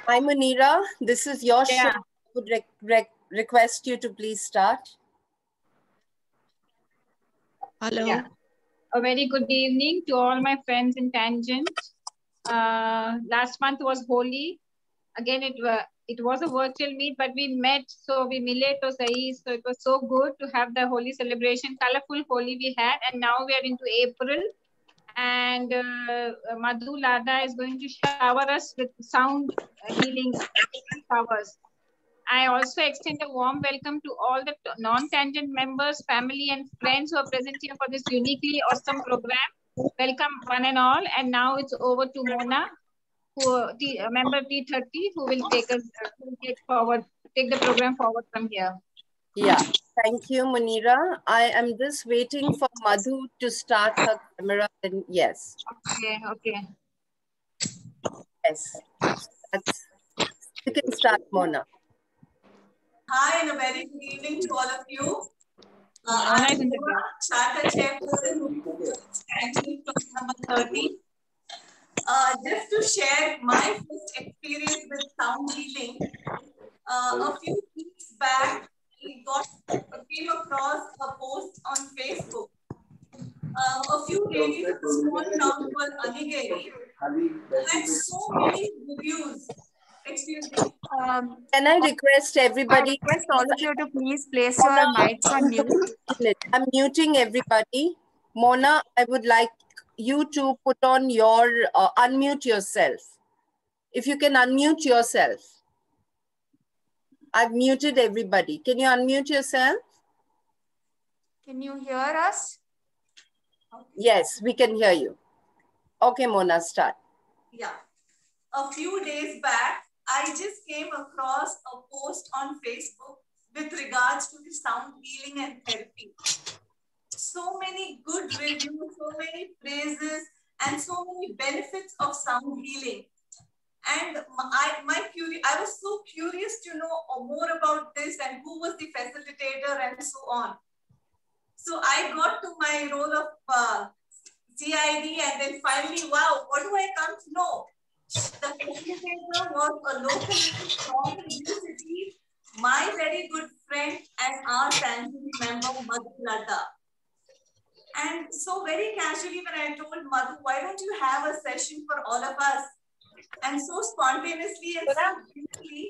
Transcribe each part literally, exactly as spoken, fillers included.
Hi, Munira. This is your Yeah. show. I would rec rec request you to please start. Hello. Yeah. A very good evening to all my friends in Tangent. Uh, last month was Holi. Again, it, uh, it was a virtual meet, but we met. So we millet to sahi. So it was so good to have the Holi celebration. Colorful Holi we had. And now we are into April. And uh, Madhu Lada is going to shower us with sound healing showers. I also extend a warm welcome to all the non-tangent members, family and friends who are present here for this uniquely awesome program. Welcome one and all. And now it's over to Mona, who T, uh, member T thirty, who will take us uh, who will take forward, take the program forward from here. Yeah, thank you, Munira. I am just waiting for Madhu to start her camera. And yes. Okay, okay. Yes. That's, you can start, Mona. Hi, and a very good evening to all of you. Uh, Mona I'm is in the Mona, Charter Chairperson of Tangent Club number thirty. Uh, just to share my first experience with sound healing, uh, a few weeks back, I got came across a post on Facebook. Uh, a few ladies of a small town called Anigeri had so many reviews. Excuse me. Um, Can I request I everybody? request all of you to please place your mics on mute. I'm muting everybody. Mona, I would like you to put on your, uh, unmute yourself. If you can unmute yourself. I've muted everybody. Can you unmute yourself? Can you hear us? Yes, we can hear you. Okay, Mona, start. Yeah. A few days back, I just came across a post on Facebook with regards to the sound healing and therapy. So many good reviews, so many praises, and so many benefits of sound healing. And I, my curi- I was so curious to know more about this and who was the facilitator and so on. So I got to my role of uh, C I D, and then finally, wow, what do I come to know? The facilitator was a local from the new city, my very good friend and our Tangent member, Madhu Lada. And so very casually when I told Madhu, why don't you have a session for all of us? And so spontaneously and so quickly,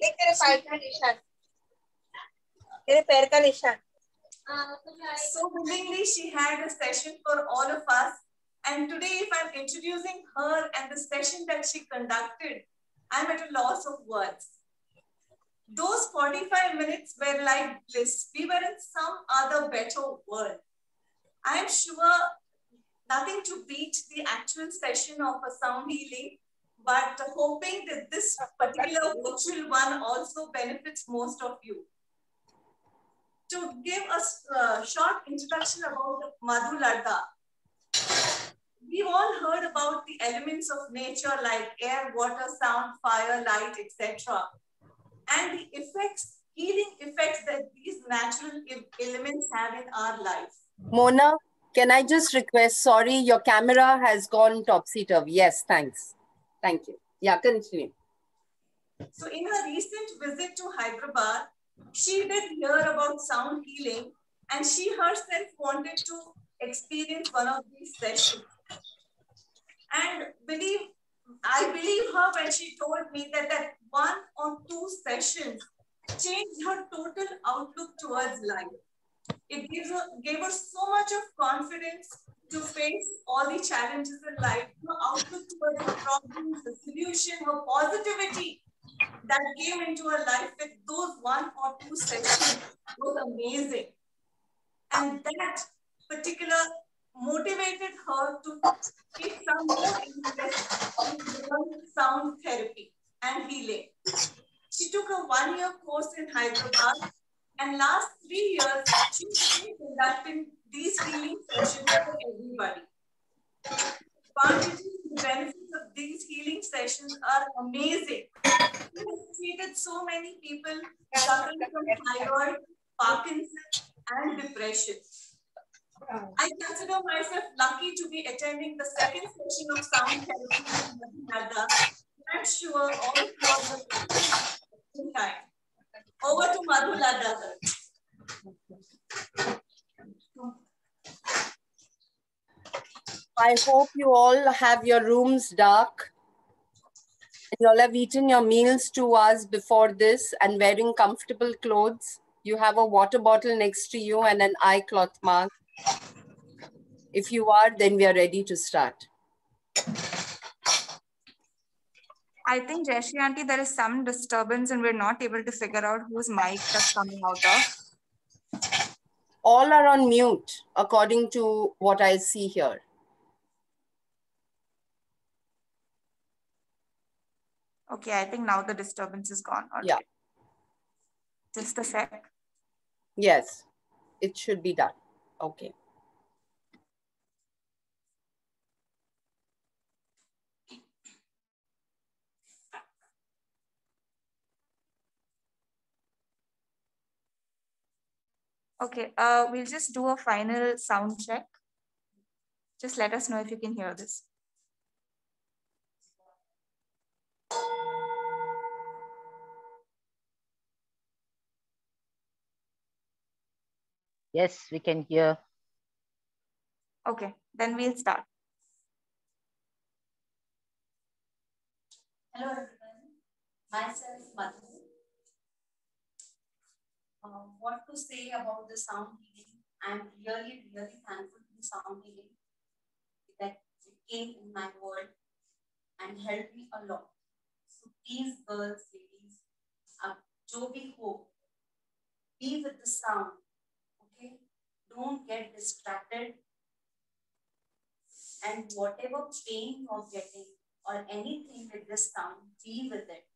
so willingly she had a session for all of us. And today, if I'm introducing her and the session that she conducted, I'm at a loss of words. Those forty-five minutes were like bliss. We were in some other better world. I'm sure nothing to beat the actual session of a sound healing, but hoping that this particular virtual one also benefits most of you. To give a uh, short introduction about Madhu Lada, we've all heard about the elements of nature like air, water, sound, fire, light, et cetera. And the effects, healing effects that these natural elements have in our life. Mona, can I just request, sorry, your camera has gone topsy-turvy. Yes, thanks. Thank you. Yeah, continue. So in her recent visit to Hyderabad, she did hear about sound healing and she herself wanted to experience one of these sessions. And believe, I believe her when she told me that that one or two sessions changed her total outlook towards life. It gives her, gave her so much of confidence to face all the challenges in life. Her outlook towards the problems, the solution, her positivity that came into her life with those one or two sessions was amazing. And that particular motivated her to take some more interest in sound therapy and healing. She took a one-year course in Hyderabad, and last three years, she's been conducting these healing sessions for everybody. Advantages and benefits of these healing sessions are amazing. She has treated so many people suffering from thyroid, Parkinson's, and depression. I consider myself lucky to be attending the second session of sound therapy with Madhu Lada. I'm sure all of you are I hope you all have your rooms dark. And you all have eaten your meals two hours before this and wearing comfortable clothes. You have a water bottle next to you and an eye cloth mask. If you are, then we are ready to start. I think, Jashi Aunty, there is some disturbance and we're not able to figure out whose mic that's coming out of. All are on mute, according to what I see here. Okay, I think now the disturbance is gone. All Yeah. right. Just a sec. Yes, it should be done. Okay. Okay, uh, we'll just do a final sound check. Just let us know if you can hear this. Yes, we can hear. Okay, then we'll start. Hello everyone, myself Madhu. Uh, what to say about the sound healing? I'm really, really thankful to the sound healing that it came in my world and helped me a lot. So please, girls, ladies, uh, jo bhi ho, be with the sound, okay? Don't get distracted. And whatever pain you're getting or anything with this sound, be with it.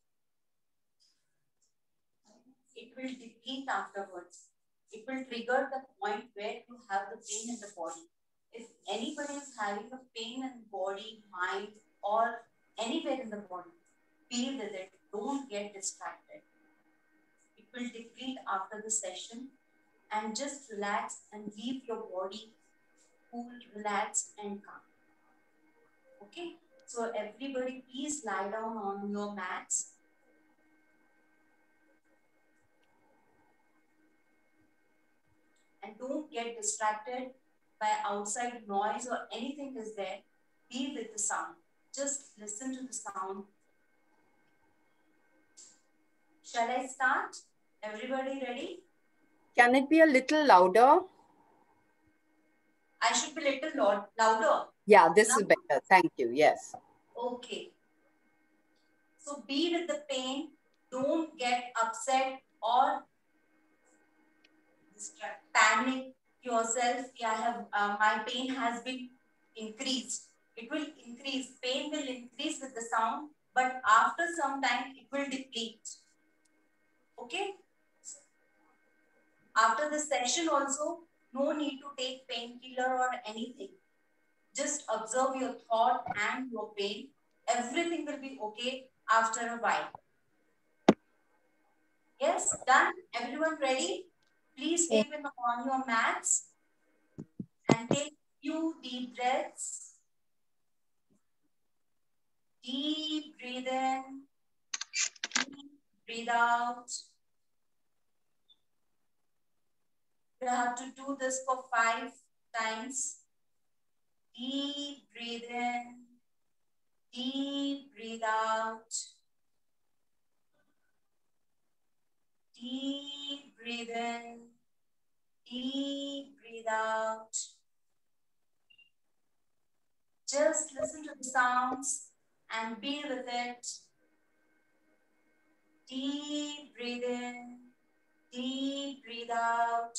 It will deplete afterwards. It will trigger the point where you have the pain in the body. If anybody is having a pain in body, mind, or anywhere in the body, be with it. Don't get distracted. It will deplete after the session, and just relax and leave your body cool, relaxed, and calm. Okay? So everybody, please lie down on your mats. And don't get distracted by outside noise or anything is there. Be with the sound. Just listen to the sound. Shall I start? Everybody ready? Can it be a little louder? I should be a little loud, louder. Yeah, this now? is better. Thank you. Yes. Okay. So be with the pain. Don't get upset or distract, panic yourself. Yeah, I have uh, my pain has been increased. It will increase. Pain will increase with the sound, but after some time it will deplete. Okay. After the session also, no need to take painkiller or anything. Just observe your thought and your pain. Everything will be okay after a while. Yes, done. Everyone ready? Please stay with on your mats and take few deep breaths. Deep breathe in, deep breathe out. You have to do this for five times. Deep breathe in, deep breathe out. Deep breathe in, deep breathe out. Just listen to the sounds and be with it. Deep breathe in, deep breathe out.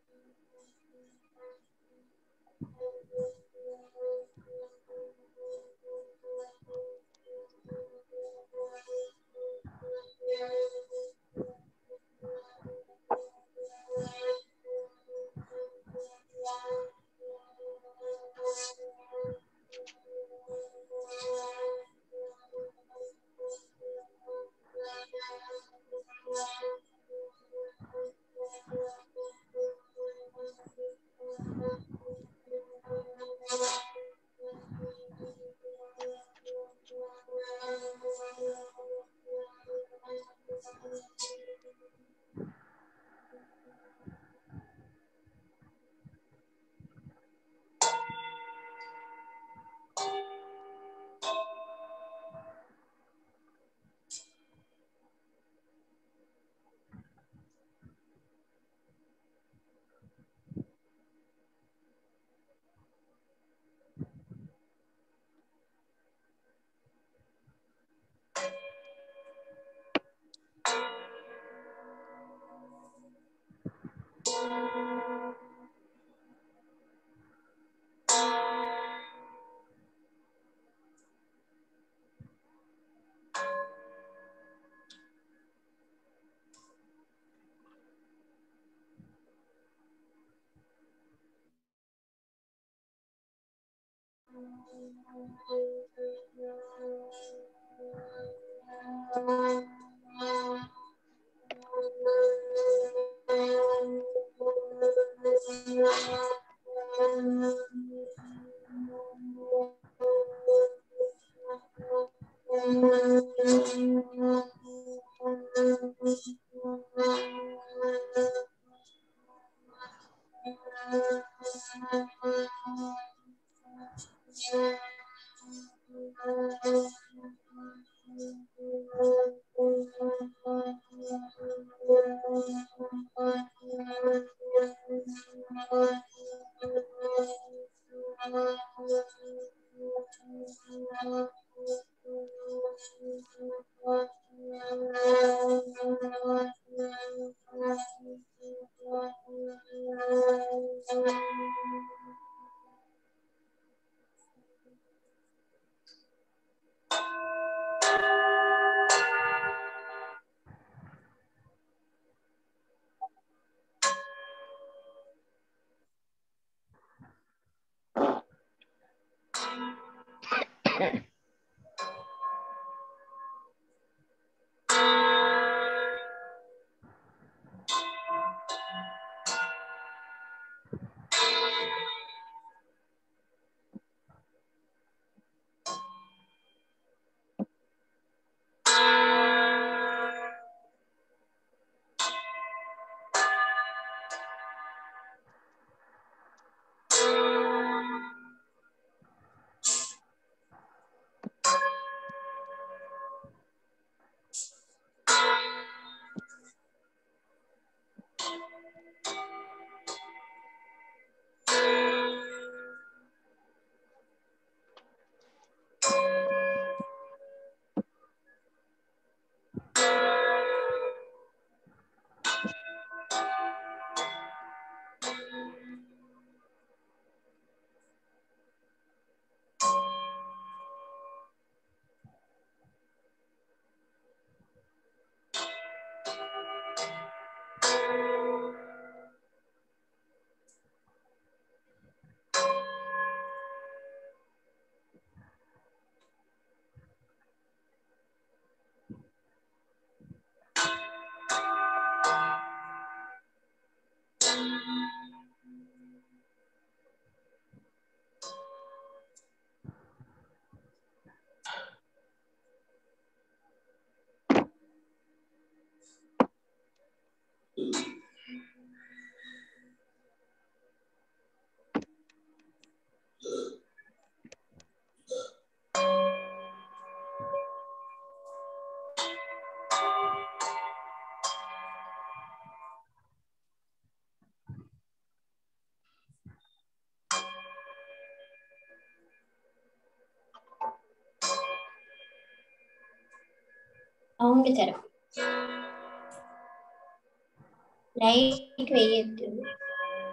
Sound തരാം. Light വെയ്യത്ത്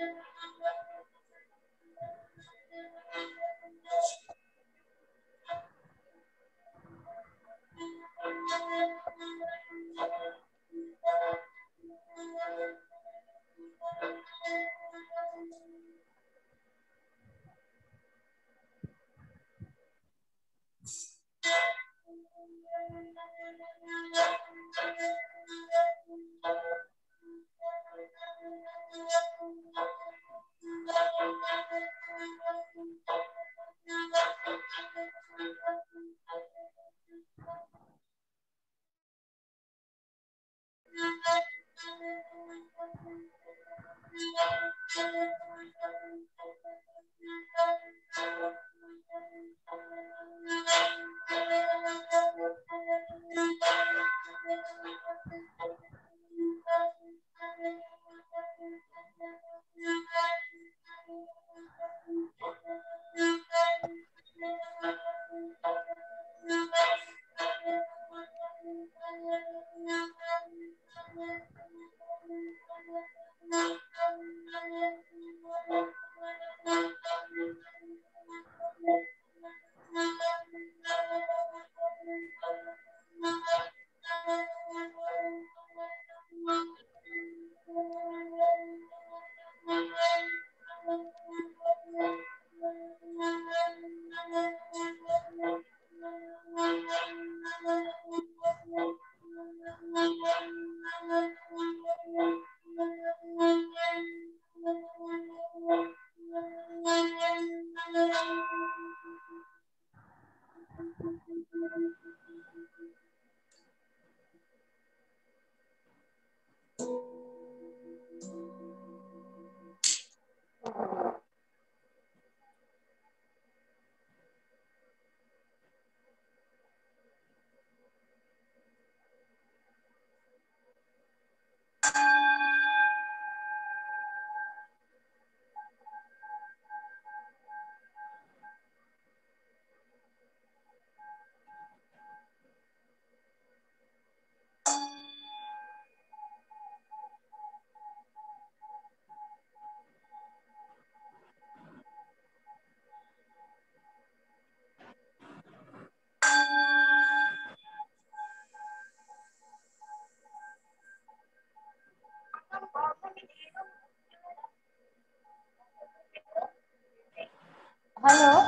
Hello.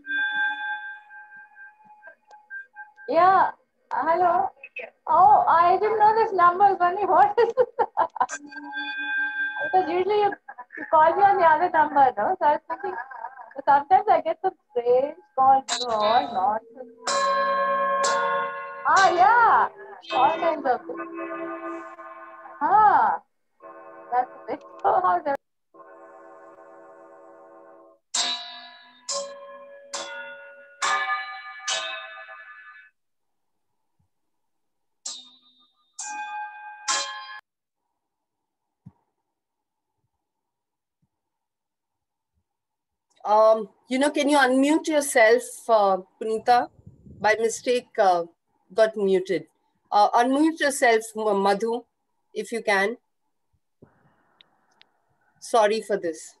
Yeah. Hello. Oh, I didn't know this number, Bunny. What is this? Because usually you, you call me on the other number, no? So I was thinking, sometimes I get some strange calls. No, all nonsense. Ah, yeah. All kinds of things. Ah, that's a bit. So how's that? Um, you know, can you unmute yourself, uh, Punita? By mistake, uh, got muted. Uh, unmute yourself, M- Madhu, if you can. Sorry for this.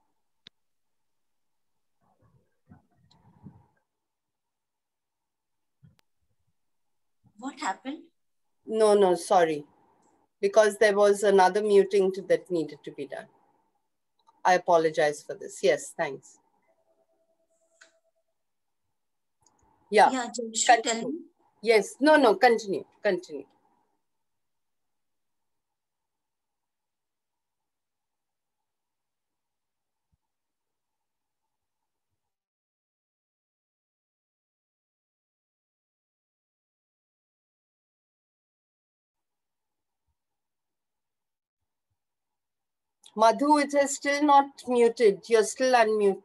What happened? No, no, sorry. Because there was another muting to, that needed to be done. I apologize for this. Yes, thanks. Yeah. Yeah, Jayashree, tell me. Yes, no, no, continue, continue. Madhu, it is still not muted. You're still unmute.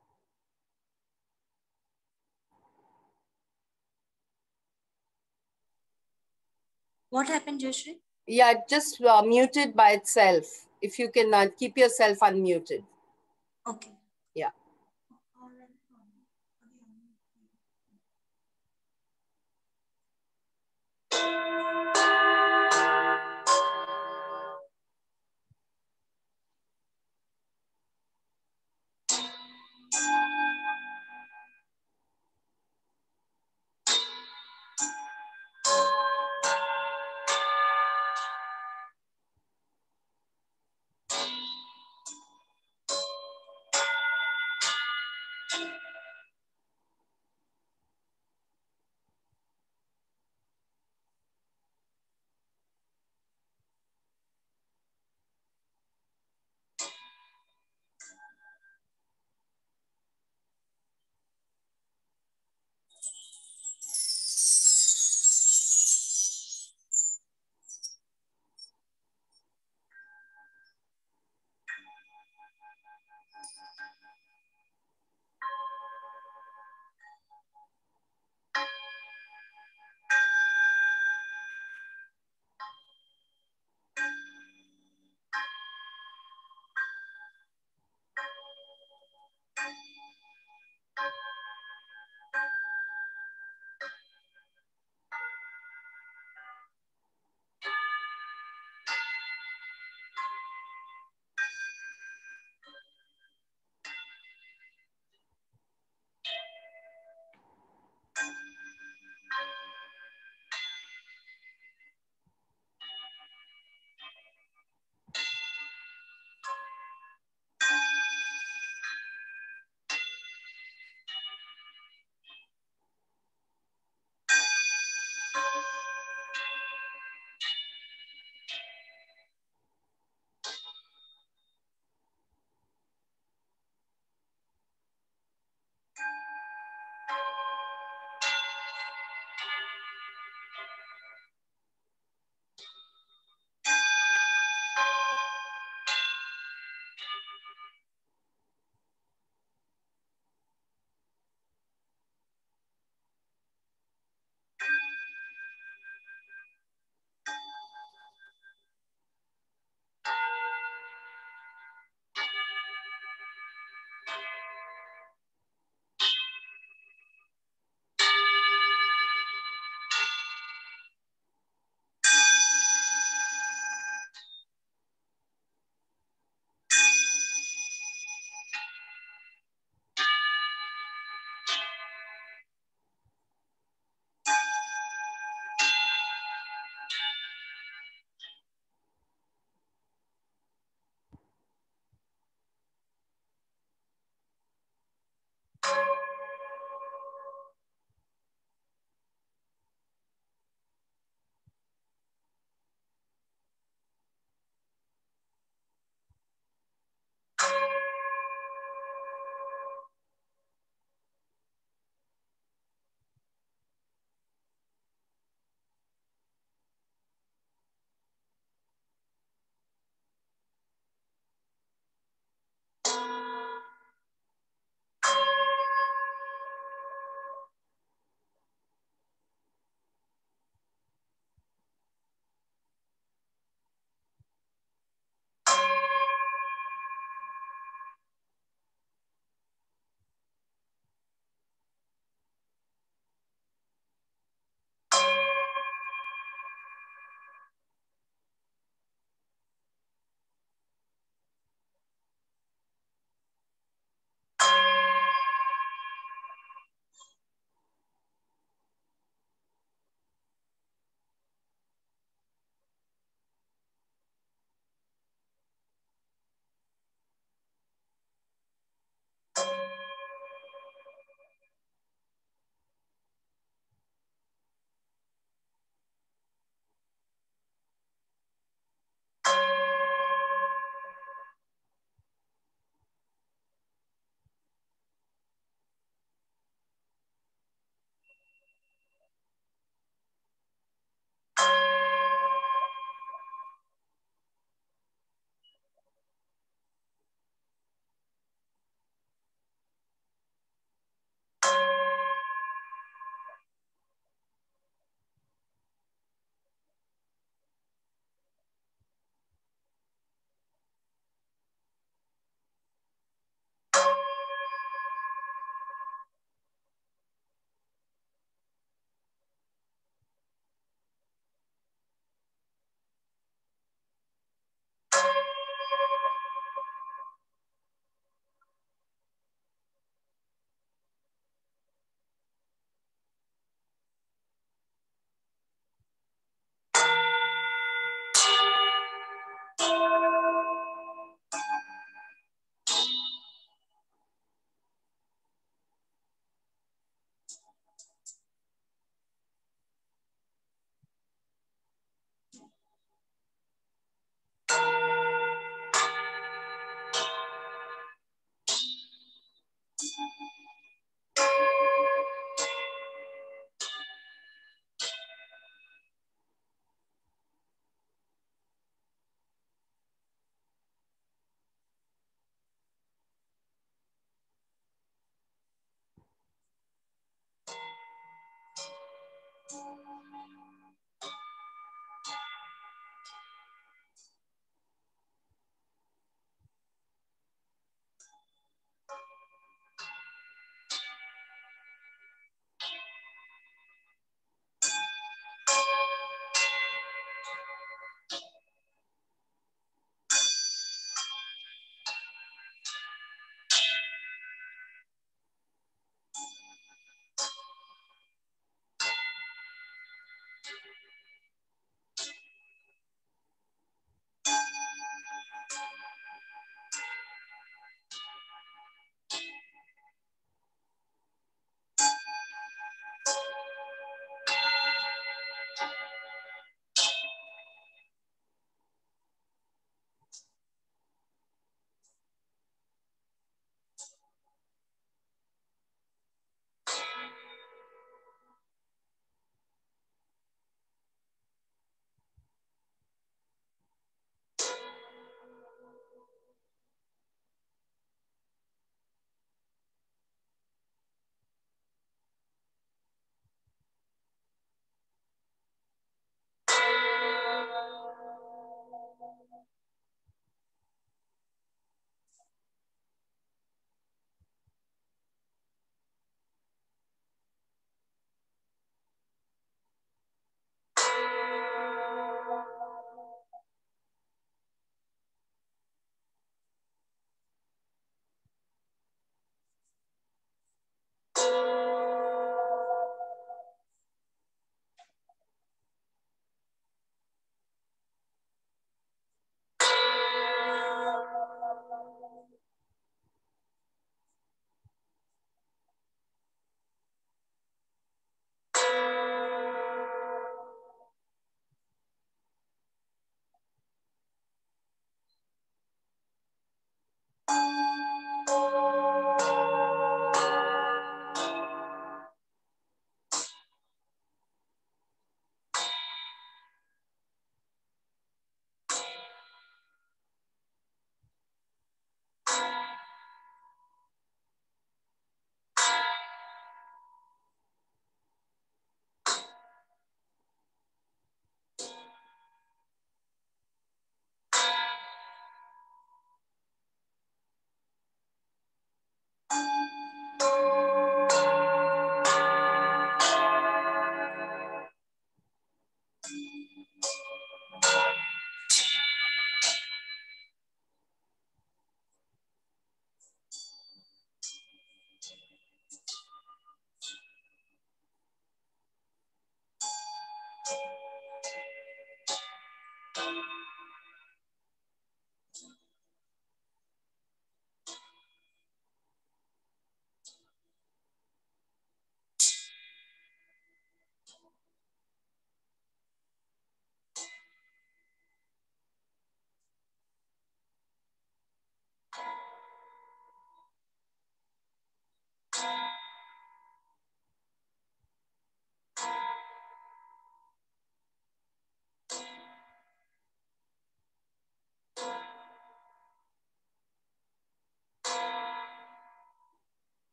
What happened, Jayashree? Yeah, just uh, muted by itself. If you can uh, keep yourself unmuted. Okay. Yeah.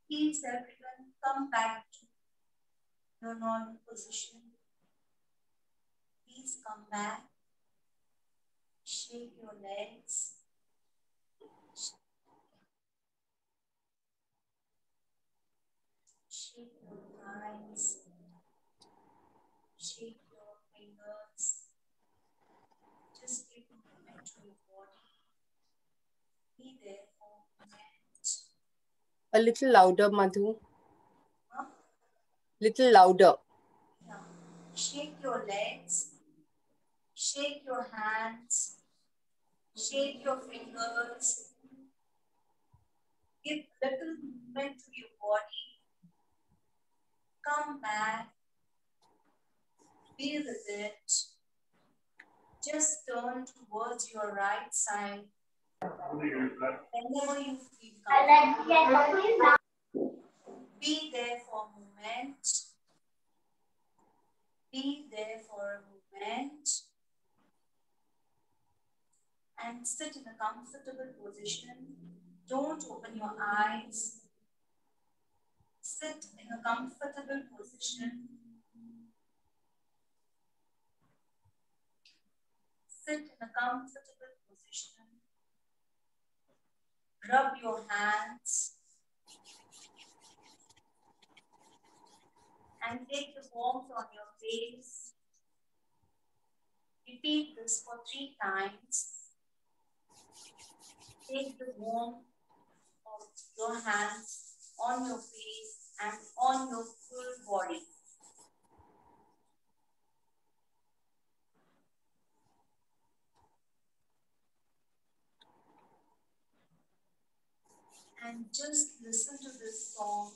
Please, everyone, come back to your normal position. Please come back. Shake your legs. Shake your thighs. Shake your fingers. Just give movement to your body. Be there for a moment. A little louder, Madhu. Huh? Little louder. Yeah. Shake your legs. Shake your hands. Shake your fingers. Give little movement to your body. Come back. Be with it. Just turn towards your right side. Whenever you feel comfortable, be there for a moment. Be there for a moment. And sit in a comfortable position. Don't open your eyes. Sit in a comfortable position. Sit in a comfortable position. Rub your hands. And take the warmth on your face. Repeat this for three times. Take the warmth of your hands on your face and on your full body. And just listen to this song.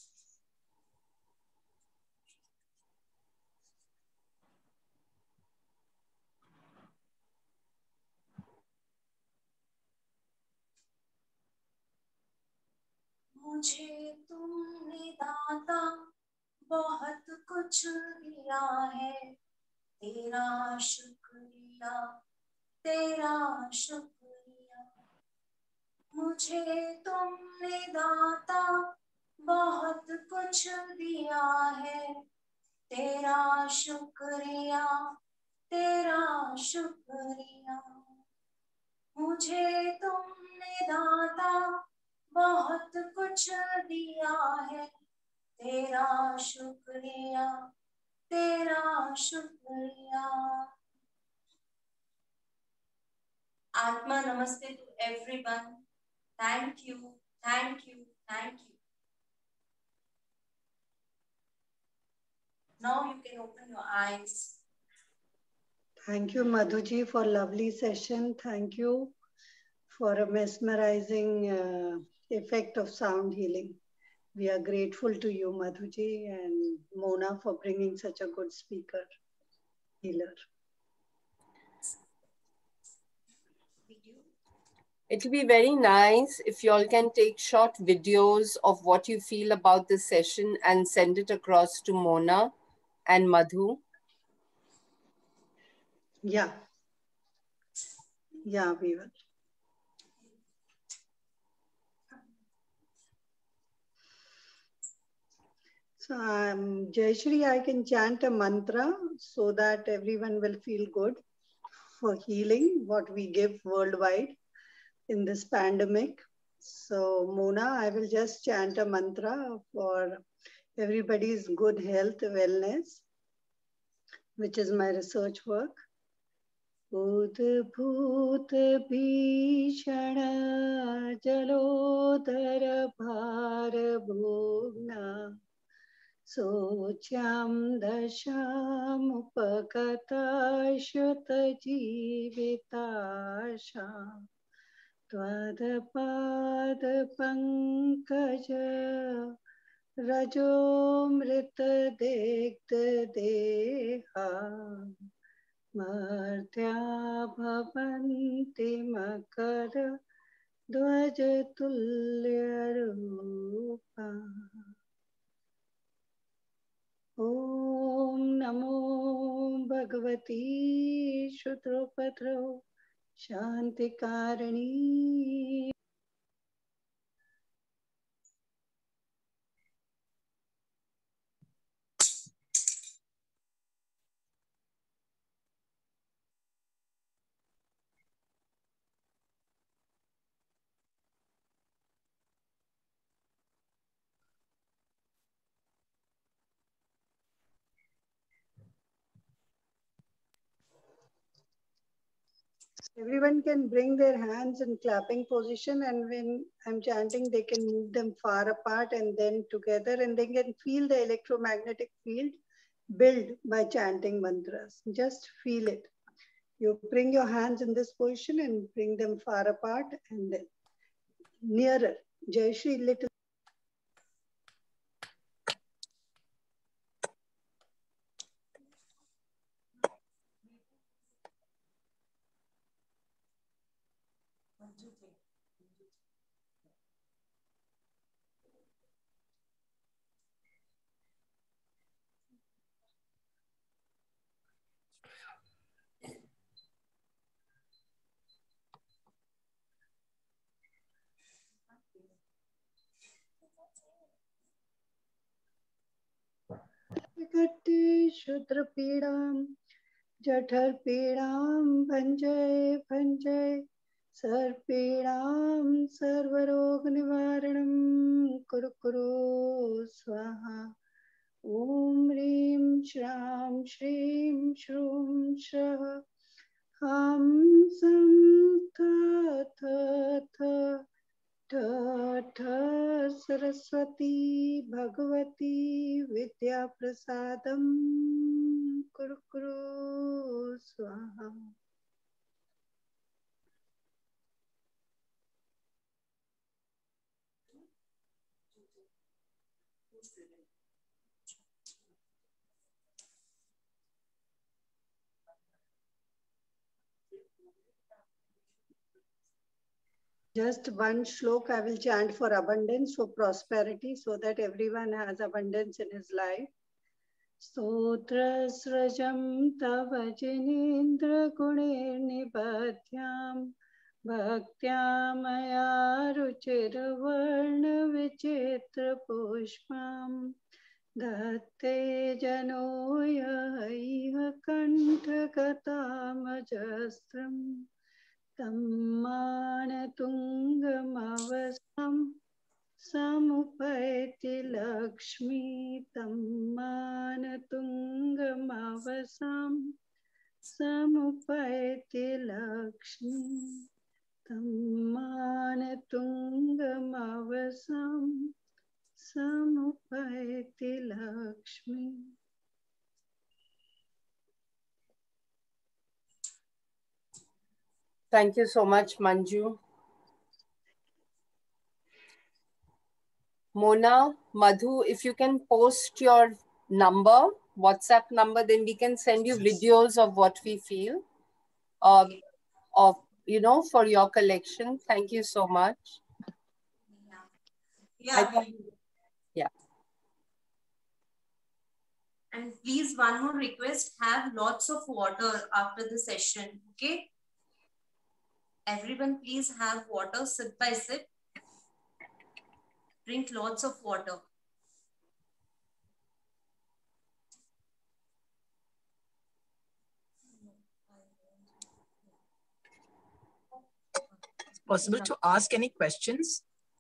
मुझे तुमने दाता बहुत कुछ दिया है, तेरा शुक्रिया तेरा शुक्रिया। मुझे तुमने दाता बहुत कुछ दिया है, तेरा शुक्रिया तेरा शुक्रिया। मुझे तुमने दाता बहुत कुछ दिया है, तेरा शुक्रिया तेरा शुक्रिया। Atma Namaste to everyone. Thank you, thank you, thank you. Now you can open your eyes. Thank you, Madhuji, for lovely session. Thank you for a mesmerizing uh, effect of sound healing. We are grateful to you, Madhuji, and Mona for bringing such a good speaker, healer. It will be very nice if you all can take short videos of what you feel about the session and send it across to Mona and Madhu. Yeah. Yeah, we will. So, um, Jayashri, I can chant a mantra so that everyone will feel good for healing, what we give worldwide in this pandemic. So, Mona, I will just chant a mantra for everybody's good health, wellness, which is my research work. Udbhut bhishana jalodhara bhara bhogna socham dasham upakata shuta jivitasha tvad pankaja rajomrita dekta deha Martya bhavanti makara dvajatulya rupa. Om namo bhagavati Shudrapatro Shantikarani Everyone can bring their hands in clapping position, and when I'm chanting, they can move them far apart and then together, and they can feel the electromagnetic field build by chanting mantras. Just feel it. You bring your hands in this position and bring them far apart and then nearer. Jayashree, little. Vikati Shudra Pidam Jathar Pidam Bhanjay Bhanjay Sarpidam Sarvarog Nivaranam Kuru Kuru Swaha Om Rim Shram Shrim Shrum Shah Ham Sam Tha Tha Tha Tha Tha Saraswati Bhagavati Vidya Prasadam Kuru Kuru Swaha. Just one shlok I will chant for abundance, for prosperity, so that everyone has abundance in his life. Stotra srajam tava jinendra guner nibadhyam bhaktya maya ruchira varna vichitra pushpam datte janoya iha kantha katamajastram Tammana tungamavasam samupaiti lakshmi Tammana tungamavasam samupaiti lakshmi Tammana tungamavasam samupaiti lakshmi. Thank you so much, Manju. Mona, Madhu, if you can post your number, WhatsApp number, then we can send you videos of what we feel, uh, of, you know, for your collection. Thank you so much. Yeah. Yeah. Yeah. And please, one more request, have lots of water after the session, okay? Everyone, please have water, sip by sip. Drink lots of water. Possible to ask any questions?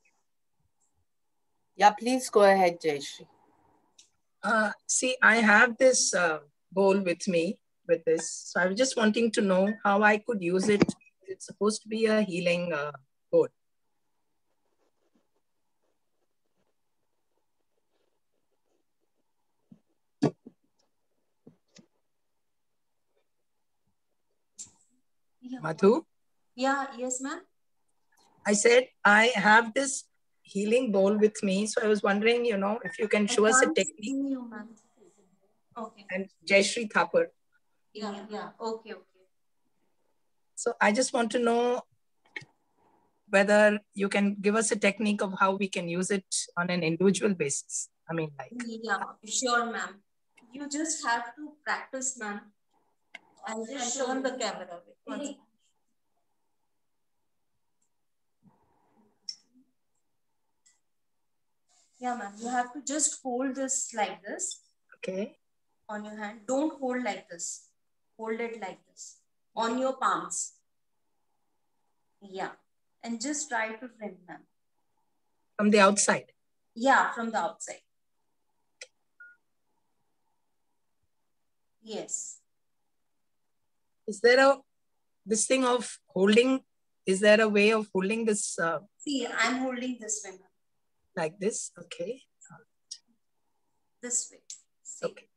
Yeah, please go ahead, Jayashree. Uh, see, I have this uh, bowl with me with this. So I was just wanting to know how I could use it. It's supposed to be a healing uh, bowl. Yeah. Madhu? Yeah, yes, ma'am. I said, I have this healing bowl with me. So I was wondering, you know, if you can show us a technique. You, okay. And Jayashree Thapar. Yeah, yeah. Okay, okay. So I just want to know whether you can give us a technique of how we can use it on an individual basis. I mean, like. Yeah, sure, ma'am. You just have to practice, ma'am. I'll just show on the camera. Wait, yeah, ma'am. You have to just hold this like this. Okay. On your hand. Don't hold like this. Hold it like this. On your palms. Yeah. And just try to rim, ma'am. From the outside? Yeah, from the outside. Yes. Is there a this thing of holding, is there a way of holding this? Uh, See, I'm holding this way. Like this, okay. This way. See. Okay.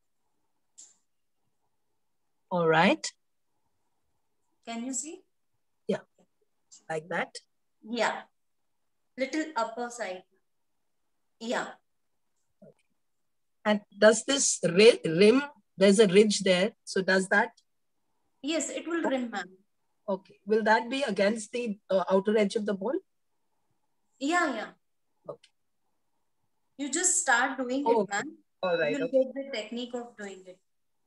All right. Can you see? Yeah, like that. Yeah, little upper side. Yeah. Okay. And does this rim, there's a ridge there, so does that? Yes, it will rim, ma'am. Okay. Will that be against the uh, outer edge of the ball? Yeah, yeah. Okay. You just start doing oh, it, okay. ma'am. All right. You will Okay. get the technique of doing it.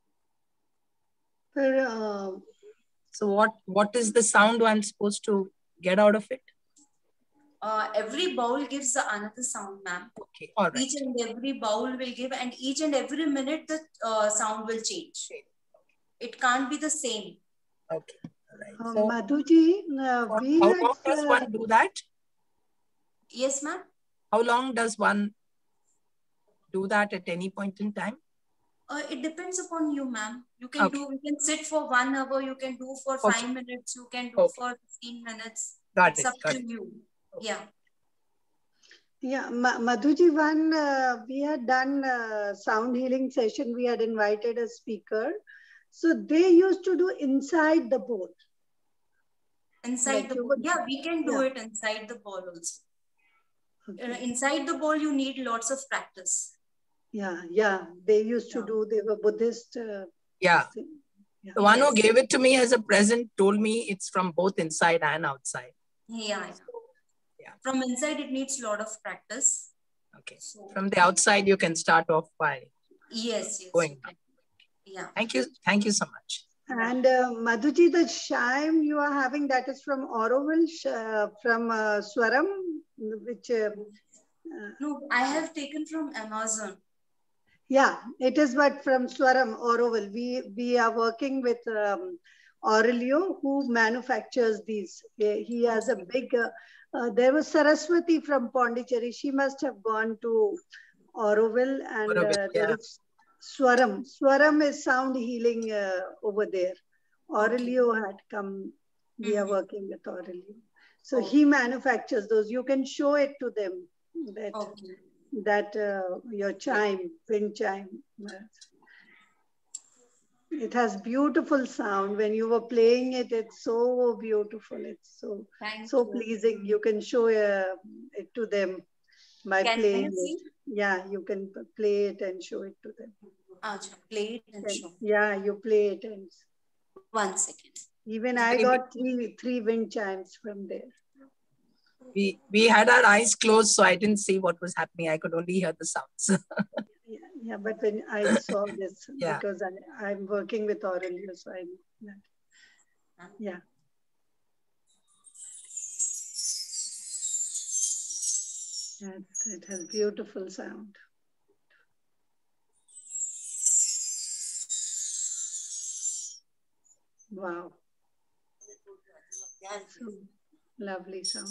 But, uh, so what, what is the sound I'm supposed to get out of it? Uh, every bowl gives another sound, ma'am. Okay, all right. Each and every bowl will give, and each and every minute the uh, sound will change. Okay. It can't be the same. Okay, all right. Uh, So, Madhuji, uh, we how had, long does uh, one do that? Yes, ma'am. How long does one do that at any point in time? Uh, it depends upon you, ma'am. You can okay. do, you can sit for one hour, you can do for okay. five minutes, you can do okay. for fifteen minutes. Got it's it. up Got to it. you. Okay. Yeah. Yeah, Ma Madhuji, one, uh, we had done a sound healing session. We had invited a speaker. So they used to do inside the bowl. Inside like the bowl. would, Yeah, we can do yeah. it inside the bowl also. Okay. Uh, inside the bowl, you need lots of practice. Yeah, yeah. They used to yeah. do, they were Buddhist. Uh, yeah. yeah. The one yes. who gave it to me as a present told me it's from both inside and outside. Yeah. yeah. yeah. From inside, it needs a lot of practice. Okay. So, from the outside, you can start off by yes, yes. going up. Yeah. Thank you. Thank you so much. And uh, Madhuji, the Shaim you are having, that is from Auroville, uh, from uh, Swaram, which... Uh, uh, no, I have taken from Amazon. Yeah, it is but from Swaram, Auroville. We, we are working with um, Aurelio, who manufactures these. He, he has a big... Uh, uh, there was Saraswati from Pondicherry. She must have gone to Auroville, and Auroville, uh, yeah. there is Swaram. Swaram is sound healing uh, over there. Aurelio okay. had come. We mm-hmm. are working with Aurelio. So oh. he manufactures those. You can show it to them. That, okay. that uh, your chime, wind chime. It has beautiful sound. When you were playing it, it's so beautiful. It's so, Thank so you. pleasing. You can show uh, it to them by can playing I see? it. Yeah, you can play it and show it to them. Achha, play it and and, show. Yeah, you play it and... One second. Even I got three, three wind chimes from there. We, we had our eyes closed, so I didn't see what was happening. I could only hear the sounds. yeah, yeah, but when I saw this, yeah. because I, I'm working with Aurelio, so I know that. Yeah. Yes, it has beautiful sound. Wow. So lovely sound.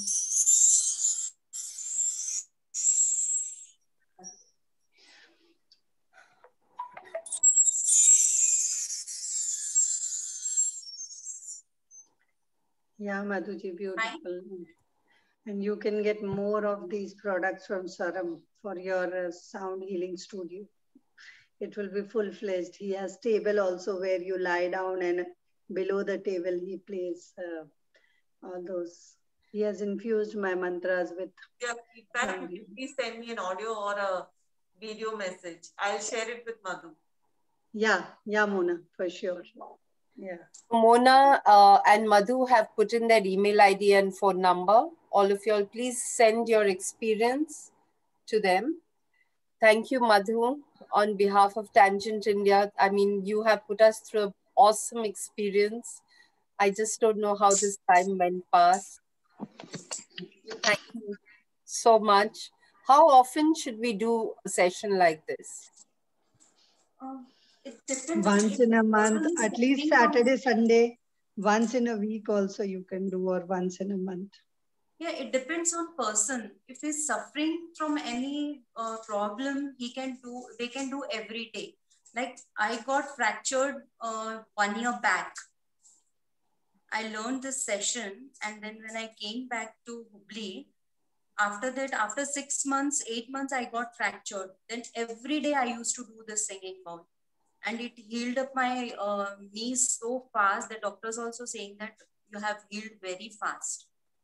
Yeah, Madhuji, beautiful. And you can get more of these products from Swaram for your uh, sound healing studio. It will be full-fledged. He has table also where you lie down, and below the table he plays uh, all those. He has infused my mantras with... Yeah, feedback, please send me an audio or a video message. I'll share it with Madhu. Yeah, yeah, Mona, for sure. Yeah. Mona uh, and Madhu have put in their email I D and phone number. All of you all, please send your experience to them. Thank you, Madhu, on behalf of Tangent India. I mean, you have put us through an awesome experience. I just don't know how this time went past. Thank you so much. How often should we do a session like this? Um, it depends. Once in a month, at least Saturday, Sunday. Once in a week also you can do, or once in a month. Yeah, it depends on person. If he's suffering from any uh, problem, he can do, they can do every day. Like I got fractured uh, one year back. I learned this session, and then when I came back to Hubli, after that, after six months, eight months, I got fractured. Then every day I used to do the singing bowl, and it healed up my uh, knees so fast. The doctors also saying that you have healed very fast.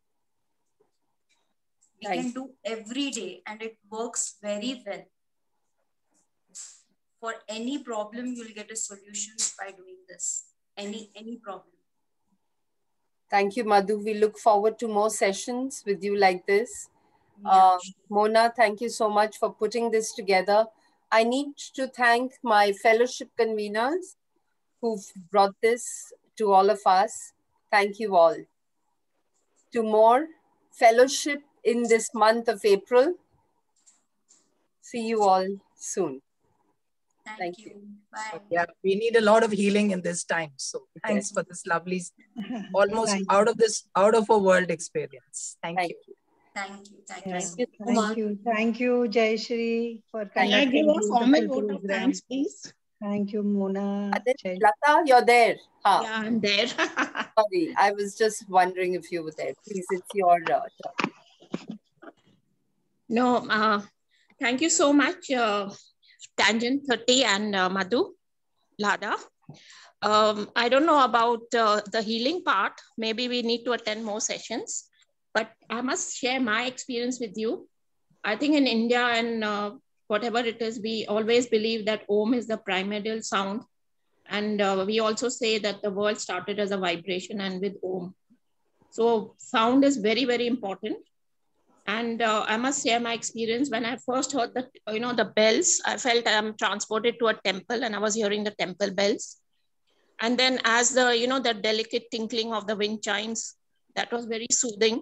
We Thank can do every day, and it works very well. For any problem, you'll get a solution by doing this. Any any problem. Thank you, Madhu. We look forward to more sessions with you like this. Yeah. Uh, Mona, thank you so much for putting this together. I need to thank my fellowship conveners who've brought this to all of us. Thank you all. To more fellowship in this month of April. See you all soon. Thank, Thank you. you. Bye. Yeah, we need a lot of healing in this time. So thanks for this lovely, almost Thank out of this, out of a world experience. Thank, Thank you. you. Thank you. Thank Yeah. you. so you so Thank much. you. Thank you, Jayashree, for Can I conducting give a formal beautiful vote of program. thanks, please? Thank you, Mona. And then, Jay. Lata, you're there. Huh. Yeah, I'm there. Sorry, I was just wondering if you were there. Please, it's your uh, turn. No, uh, thank you so much, uh, Tangent thirty and uh, Madhu, Lada. Um, I don't know about uh, the healing part. Maybe we need to attend more sessions, but I must share my experience with you. I think in India and uh, whatever it is, we always believe that Om is the primordial sound. And uh, we also say that the world started as a vibration and with Om. So sound is very, very important. And uh, I must share my experience. When I first heard the, you know, the bells, I felt I'm transported to a temple and I was hearing the temple bells. And then as the, you know, the delicate tinkling of the wind chimes, that was very soothing.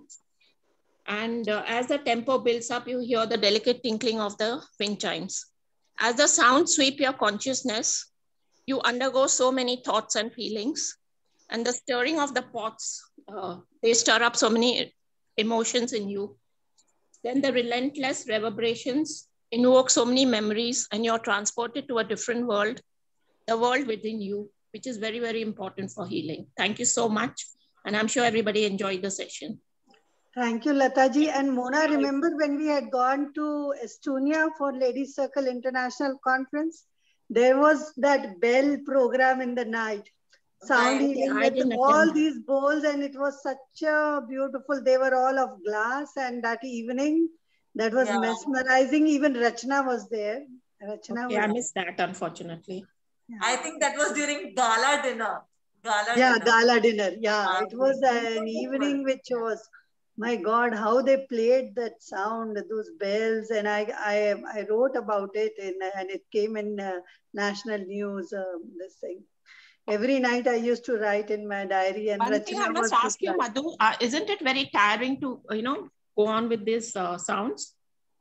And uh, as the tempo builds up, you hear the delicate tinkling of the wind chimes. As the sound sweep your consciousness, you undergo so many thoughts and feelings. And the stirring of the pots, uh, they stir up so many emotions in you. Then the relentless reverberations invoke so many memories and you're transported to a different world, the world within you, which is very, very important for healing. Thank you so much. And I'm sure everybody enjoyed the session. Thank you, Lataji. And Mona, remember when we had gone to Estonia for Ladies Circle International Conference? There was that bell program in the night. Sound I, healing I with all these bowls, and it was such a beautiful, they were all of glass, and that evening, that was Yeah. mesmerizing. Even Rachna was there. Rachna okay, was I missed that, unfortunately. yeah. I think that was during gala dinner. Gala Yeah, dinner. gala dinner. Yeah, Ah, it was an beautiful. evening which was, my God, how they played that sound, those bells, and I I, I wrote about it, in, and it came in uh, national news. Um, this thing. Every night I used to write in my diary, and One thing I Rachna must was ask you, Madhu, uh, isn't it very tiring to, you know, go on with these uh, sounds?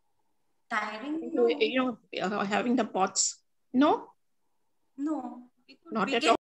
Tiring? No. You know, uh, having the pots? No? No. We could, Not we at can all.